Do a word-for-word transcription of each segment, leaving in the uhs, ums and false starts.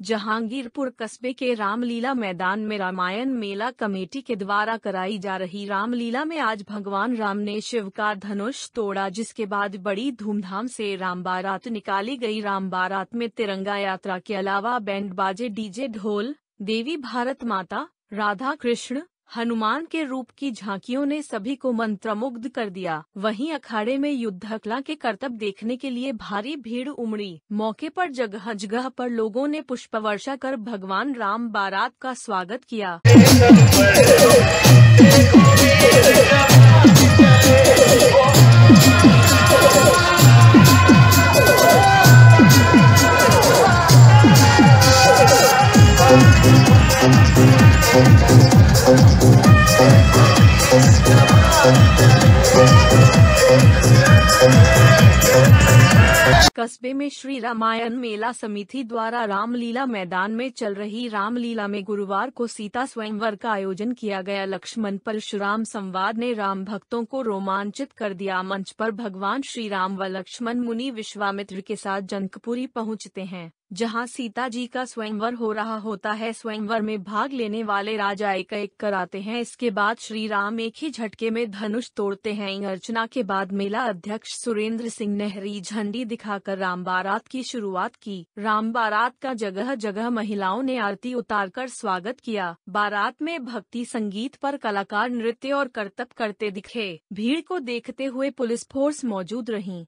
जहांगीरपुर कस्बे के रामलीला मैदान में रामायण मेला कमेटी के द्वारा कराई जा रही रामलीला में आज भगवान राम ने शिव का धनुष तोड़ा, जिसके बाद बड़ी धूमधाम से राम बारात निकाली गई। राम बारात में तिरंगा यात्रा के अलावा बैंड बाजे, डीजे, ढोल, देवी भारत माता, राधा कृष्ण, हनुमान के रूप की झांकियों ने सभी को मंत्रमुग्ध कर दिया। वहीं अखाड़े में युद्ध कला के करतब देखने के लिए भारी भीड़ उमड़ी। मौके पर जगह जगह पर लोगों ने पुष्प वर्षा कर भगवान राम बारात का स्वागत किया। कस्बे में श्री रामायण मेला समिति द्वारा रामलीला मैदान में चल रही रामलीला में गुरुवार को सीता स्वयंवर का आयोजन किया गया। लक्ष्मण परशुराम संवाद ने राम भक्तों को रोमांचित कर दिया। मंच पर भगवान श्री राम व लक्ष्मण मुनि विश्वामित्र के साथ जनकपुरी पहुंचते हैं, जहां सीता जी का स्वयंवर हो रहा होता है। स्वयंवर में भाग लेने वाले राजा एक एक कराते हैं। इसके बाद श्री राम एक ही झटके में धनुष तोड़ते हैं। अर्चना के बाद मेला अध्यक्ष सुरेंद्र सिंह ने हरी झंडी दिखाकर राम बारात की शुरुआत की। राम बारात का जगह जगह महिलाओं ने आरती उतारकर स्वागत किया। बारात में भक्ति संगीत पर कलाकार नृत्य और करतब करते दिखे। भीड़ को देखते हुए पुलिस फोर्स मौजूद रही।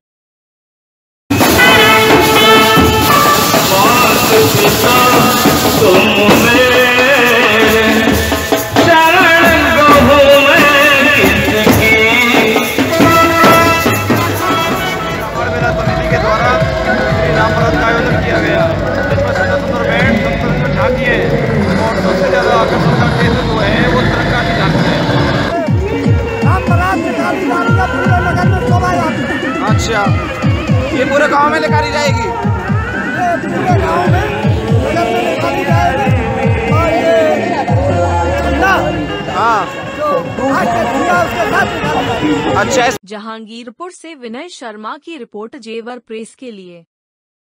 अच्छा, ये पूरे गांव में लेकर जाएगी? ये पूरे गांव में नगर में लेकर जाएगी और ये झंडा, हाँ, जो आज का झंडा उसके साथ निकाला जाएगा। अच्छा। जहांगीरपुर से विनय शर्मा की रिपोर्ट, जेवर प्रेस के लिए।